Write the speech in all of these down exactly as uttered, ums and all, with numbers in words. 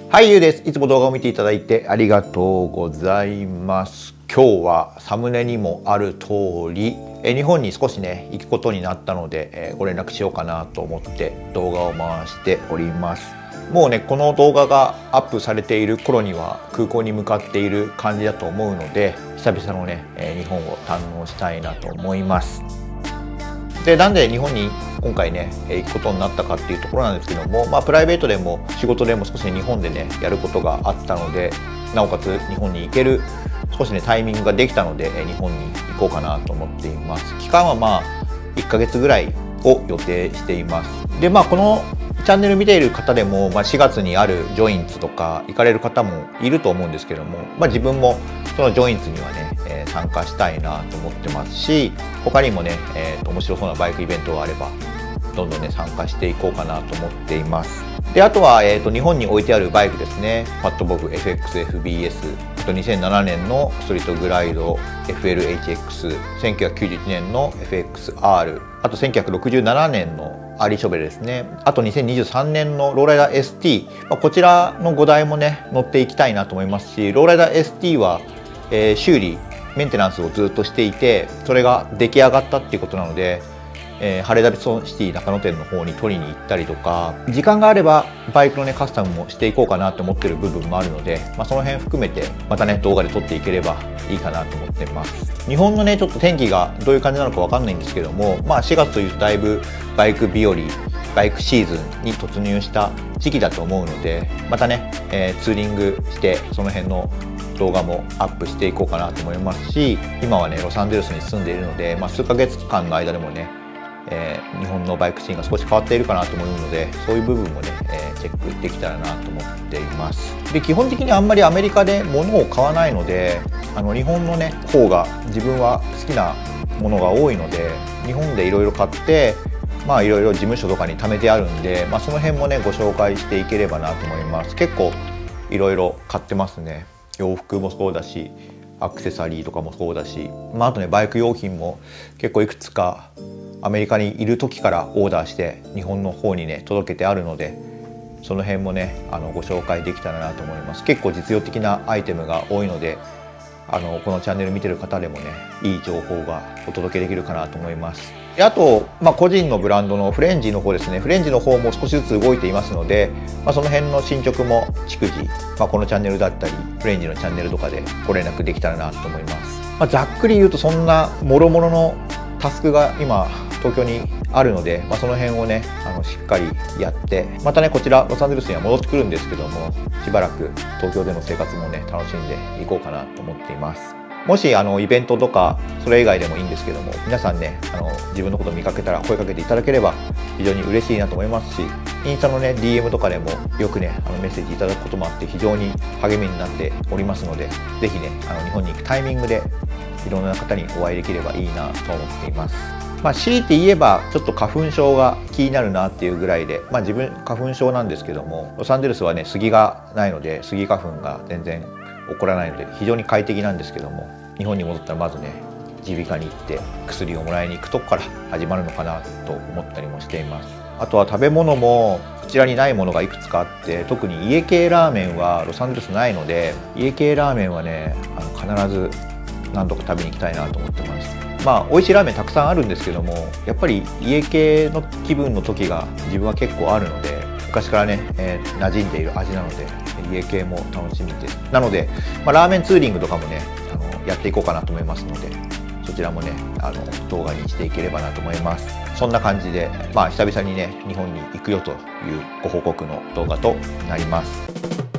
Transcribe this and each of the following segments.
はい、ゆうです。いつも動画を見ていただいてありがとうございます。今日はサムネにもある通り、え日本に少しね行くことになったので、えご連絡しようかなと思って動画を回しております。もうねこの動画がアップされている頃には空港に向かっている感じだと思うので、久々のね日本を堪能したいなと思います。でなんで日本に今回ね行くことになったかっていうところなんですけども、まあ、プライベートでも仕事でも少し日本でねやることがあったので、なおかつ日本に行ける少しねタイミングができたので日本に行こうかなと思っています。期間はまあいっかげつぐらいを予定しています。でまあこのチャンネル見ている方でも、まあ、しがつにあるジョインツとか行かれる方もいると思うんですけども、まあ、自分もそのジョインツにはね、えー、参加したいなと思ってますし、他にもね、えー、と面白そうなバイクイベントがあればどんどんね参加していこうかなと思っています。であとは、えー、と日本に置いてあるバイクですね。ファットボブ エフエックスエフビーエス、 あとにせんななねんのストリートグライド エフエルエイチエックス、 せんきゅうひゃくきゅうじゅういちねんの エフエックスアール、 あとせんきゅうひゃくろくじゅうななねんのアーリーショベルですね。あとにせんにじゅうさんねんのローライダー エスティー、まあ、こちらのごだいもね乗っていきたいなと思いますし、ローライダー エスティー は、えー、修理メンテナンスをずっとしていて、それが出来上がったっていうことなので、えー、ハレーダビッドソンシティ中野店の方に取りに行ったりとか、時間があればバイクのねカスタムもしていこうかなと思ってる部分もあるので、まあ、その辺含めてまたね動画で撮っていければいいかなと思ってます。日本のねちょっと天気がどういう感じなのかわかんないんですけども、まあしがつというとだいぶバイク日和、バイクシーズンに突入した時期だと思うので、またね、えー、ツーリングしてその辺の動画もアップしていこうかなと思いますし、今はねロサンゼルスに住んでいるので、まあ、数ヶ月間の間でもね、えー、日本のバイクシーンが少し変わっているかなと思うので、そういう部分もね、えー、チェックできたらなと思っています。で基本的にあんまりアメリカで物を買わないので、あの日本のね方が自分は好きなものが多いので、日本でいろいろ買ってまあいろいろ事務所とかに貯めてあるんで、まあ、その辺もねご紹介していければなと思います。結構いろいろ買ってますね。洋服もそうだし、アクセサリーとかもそうだし、まあ、あとねバイク用品も結構いくつかアメリカにいる時からオーダーして日本の方にね届けてあるので、その辺もねあのご紹介できたらなと思います。結構実用的なアイテムが多いので、あのこのチャンネル見てる方でもねいい情報がお届けできるかなと思います。であと、まあ、個人のブランドのフレンジの方ですね。フレンジの方も少しずつ動いていますので、まあ、その辺の進捗も逐次、まあ、このチャンネルだったりフレンジのチャンネルとかでご連絡できたらなと思います。まあ、ざっくり言うとそんなもろもろのタスクが今東京にあるので、まあ、その辺をねあのしっかりやって、またねこちらロサンゼルスには戻ってくるんですけども、しばらく東京での生活もね楽しんでいこうかなと思っています。もしあのイベントとかそれ以外でもいいんですけども、皆さんねあの自分のことを見かけたら声かけていただければ非常に嬉しいなと思いますし、インスタのね ディーエム とかでもよくねあのメッセージいただくこともあって非常に励みになっておりますので、是非ねあの日本に行くタイミングでいろんな方にお会いできればいいなと思っています。まあ、強いて言えばちょっと花粉症が気になるなっていうぐらいで、まあ、自分花粉症なんですけども、ロサンゼルスはね杉がないのでスギ花粉が全然起こらないので非常に快適なんですけども、日本に戻ったらまずね耳鼻科に行って薬をもらいに行くとこから始まるのかなと思ったりもしています。あとは食べ物もこちらにないものがいくつかあって、特に家系ラーメンはロサンゼルスないので、家系ラーメンはねあの必ず何度か食べに行きたいなと思ってます。まあ美味しいラーメンたくさんあるんですけども、やっぱり家系の気分の時が自分は結構あるので、昔からね、えー、馴染んでいる味なので家系も楽しみです。なので、まあ、ラーメンツーリングとかもねあのやっていこうかなと思いますので、そちらもねあの動画にしていければなと思います。そんな感じで、まあ久々にね日本に行くよというご報告の動画となります。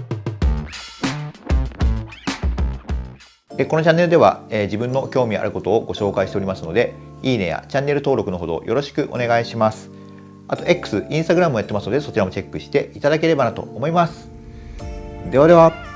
このチャンネルでは、えー、自分の興味あることをご紹介しておりますので、いいねやチャンネル登録のほどよろしくお願いします。あと X、インスタグラムもやってますので、そちらもチェックしていただければなと思います。ではでは。